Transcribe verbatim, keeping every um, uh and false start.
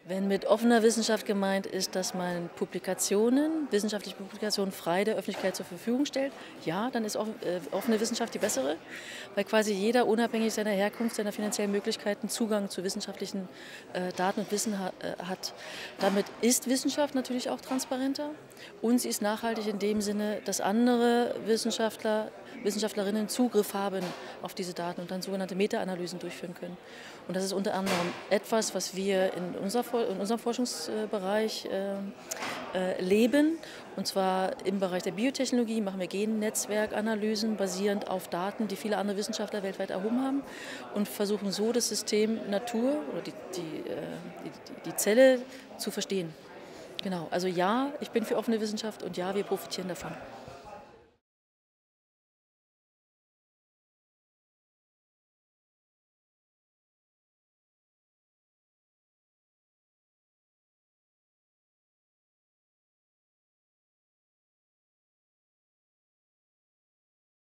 Wenn mit offener Wissenschaft gemeint ist, dass man Publikationen, wissenschaftliche Publikationen frei der Öffentlichkeit zur Verfügung stellt, ja, dann ist offene Wissenschaft die bessere, weil quasi jeder unabhängig seiner Herkunft, seiner finanziellen Möglichkeiten Zugang zu wissenschaftlichen äh, Daten und Wissen ha äh, hat. Damit ist Wissenschaft natürlich auch transparenter und sie ist nachhaltig in dem Sinne, dass andere Wissenschaftler, Wissenschaftlerinnen Zugriff haben auf diese Daten und dann sogenannte Meta-Analysen durchführen können. Und das ist unter anderem etwas, was wir in, unser, in unserem Forschungsbereich äh, äh, leben. Und zwar im Bereich der Biotechnologie machen wir Gennetzwerkanalysen basierend auf Daten, die viele andere Wissenschaftler weltweit erhoben haben und versuchen so das System Natur oder die, die, äh, die, die Zelle zu verstehen. Genau, also ja, ich bin für offene Wissenschaft und ja, wir profitieren davon.